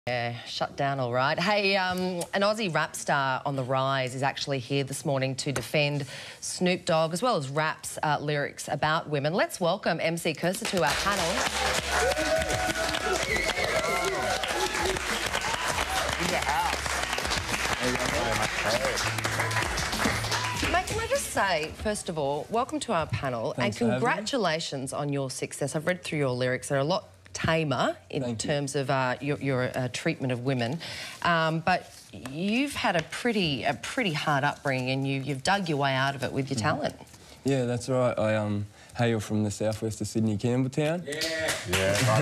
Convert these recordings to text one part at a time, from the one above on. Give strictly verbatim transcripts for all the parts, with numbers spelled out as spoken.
Yeah, shut down all right. Hey, um, an Aussie rap star on the rise is actually here this morning to defend Snoop Dogg as well as rap's uh, lyrics about women. Let's welcome M C Kerser to our panel. In the house. Mate, can I just say, first of all, welcome to our panel. Thanks and congratulations on your success. I've read through your lyrics. They're a lot tamer in Thank terms you. of uh, your, your uh, treatment of women, um, but you've had a pretty a pretty hard upbringing, and you, you've dug your way out of it with your mm-hmm. talent. Yeah, that's right. I um, hail from the southwest of Sydney, Campbelltown. Yeah, yeah,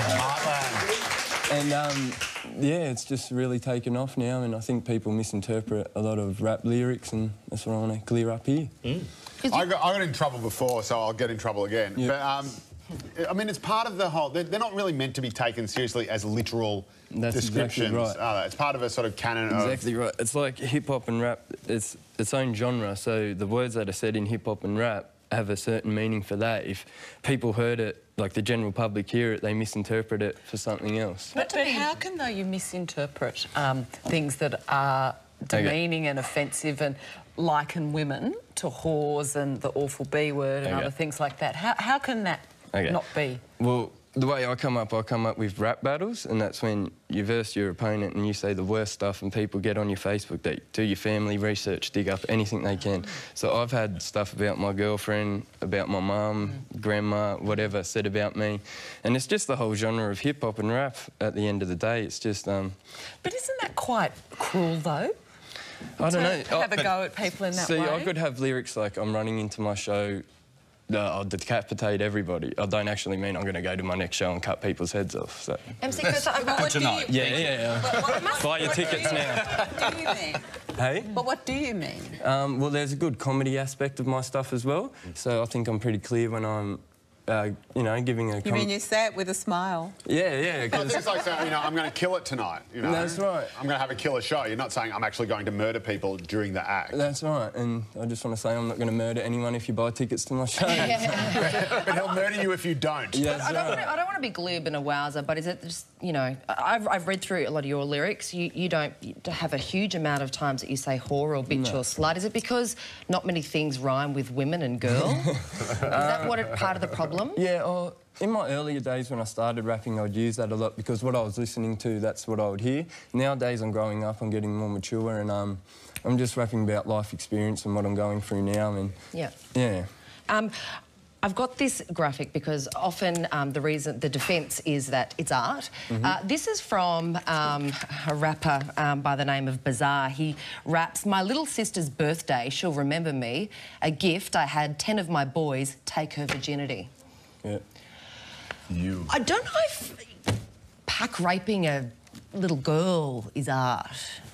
right on. And um, yeah, it's just really taken off now, and I think people misinterpret a lot of rap lyrics, and that's what I want to clear up here. Mm. I, got, I got in trouble before, so I'll get in trouble again. Yep. But, um, I mean, it's part of the whole... They're, they're not really meant to be taken seriously as literal That's descriptions, exactly right. are they? It's part of a sort of canon of... Exactly right. It's like hip-hop and rap, it's its own genre, so the words that are said in hip-hop and rap have a certain meaning for that. If people heard it, like the general public hear it, they misinterpret it for something else. But, but how can, though, you misinterpret um, things that are demeaning okay. and offensive and liken women to whores and the awful B word and okay. other things like that? How, how can that... Okay. Not be? Well, the way I come up, I come up with rap battles, and that's when you verse your opponent and you say the worst stuff, and people get on your Facebook, they do your family research, dig up anything they can. So I've had stuff about my girlfriend, about my mum, mm. grandma, whatever, said about me. And it's just the whole genre of hip-hop and rap at the end of the day. It's just... Um... But isn't that quite cruel, though? I don't know. Have oh, a go at people in that see, way? See, I could have lyrics like, I'm running into my show... No, I'll decapitate everybody. I don't actually mean I'm going to go to my next show and cut people's heads off. So. M C Kerser, I've got Good to know. Yeah, yeah, yeah. What, what, Buy your tickets now. What do you mean? Hey? But what do you mean? Um, well, there's a good comedy aspect of my stuff as well. So I think I'm pretty clear when I'm, uh, you know, giving a... You mean you say it with a smile? Yeah, yeah. Well, it's like saying, you know, I'm going to kill it tonight. You know? That's right. I'm going to have a killer show. You're not saying I'm actually going to murder people during the act. That's right. And I just want to say I'm not going to murder anyone if you buy tickets to my show. Yeah. But he'll murder you if you don't. Yes, I, don't right. want to, I don't want to be glib and a wowser, but is it just, you know, I've, I've read through a lot of your lyrics. You, you don't have a huge amount of times that you say whore or bitch no. or slut. Is it because not many things rhyme with women and girl? Is that what it, part of the problem? Yeah, oh, in my earlier days when I started rapping, I'd use that a lot because what I was listening to, that's what I would hear. Nowadays, I'm growing up, I'm getting more mature, and um, I'm just rapping about life experience and what I'm going through now. And yeah. Yeah. Um, I've got this graphic because often um, the reason, the defence is that it's art. Mm-hmm. uh, this is from um, a rapper um, by the name of Bizarre. He raps, "My little sister's birthday, she'll remember me. A gift, I had ten of my boys take her virginity." Yeah. You. I don't know if pack raping a little girl is art.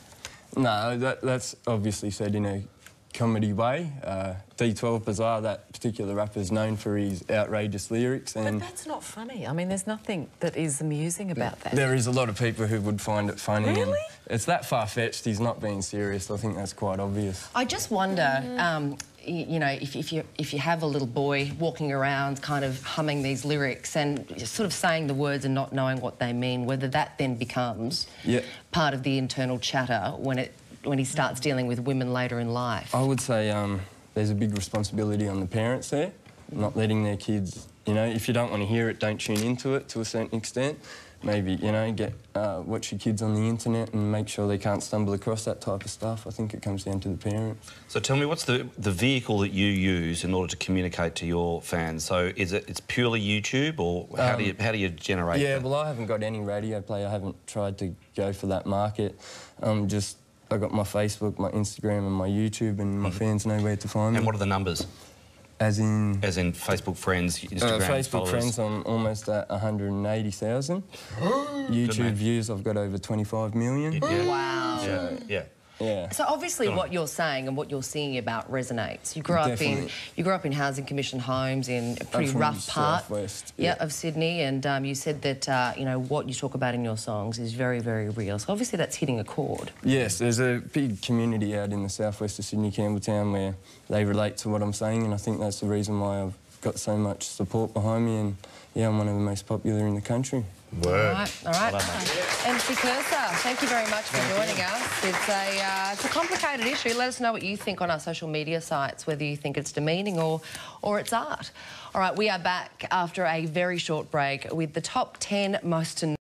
No, that, that's obviously said in a comedy way. Uh, D twelve Bizarre, that particular rapper, is known for his outrageous lyrics. And but that's not funny. I mean, there's nothing that is amusing about that. There is a lot of people who would find it funny. Really? It's that far-fetched. He's not being serious. I think that's quite obvious. I just wonder... Mm. Um, you know, if, if, you, if you have a little boy walking around kind of humming these lyrics and sort of saying the words and not knowing what they mean, whether that then becomes yeah. part of the internal chatter when, it, when he starts dealing with women later in life. I would say um, there's a big responsibility on the parents there, not letting their kids... You know, if you don't want to hear it, don't tune into it to a certain extent. Maybe, you know, get uh, watch your kids on the internet and make sure they can't stumble across that type of stuff. I think it comes down to the parents. So tell me, what's the, the vehicle that you use in order to communicate to your fans? So is it it's purely YouTube, or how, um, do, you, how do you generate Yeah, that? well, I haven't got any radio play. I haven't tried to go for that market. Um, just, I got my Facebook, my Instagram and my YouTube, and my mm-hmm. fans know where to find me. And what are the numbers? As in... As in Facebook friends, Instagram uh, Facebook followers. friends, I'm almost at one hundred eighty thousand. YouTube views, I've got over twenty-five million. Yeah. Wow. So, yeah. Yeah. So obviously what you're saying and what you're singing about resonates. You grew Definitely. up in you grew up in housing commission homes in a pretty rough part southwest, yeah. yeah. of Sydney, and um, you said that uh, you know what you talk about in your songs is very, very real. So obviously that's hitting a chord. Yes, there's a big community out in the southwest of Sydney, Campbelltown, where they relate to what I'm saying, and I think that's the reason why I've got so much support behind me, and yeah, I'm one of the most popular in the country. Word. All right, all right. M C Kerser, thank you very much for thank joining you. us. It's a, uh, it's a complicated issue. Let us know what you think on our social media sites, whether you think it's demeaning or, or it's art. All right, we are back after a very short break with the top ten most